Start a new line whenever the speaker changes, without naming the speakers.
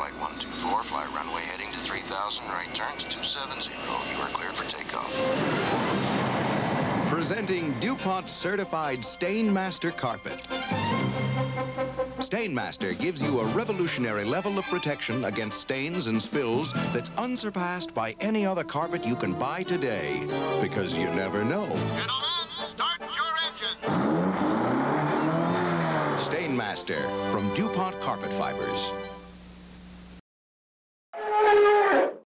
Flight 124, fly runway heading to 3000, right turn to 270. You are cleared for takeoff.
Presenting Dupont Certified Stainmaster Carpet. Stainmaster gives you a revolutionary level of protection against stains and spills that's unsurpassed by any other carpet you can buy today. Because you never know.
Gentlemen, start your engine.
Stainmaster from Dupont Carpet Fibers.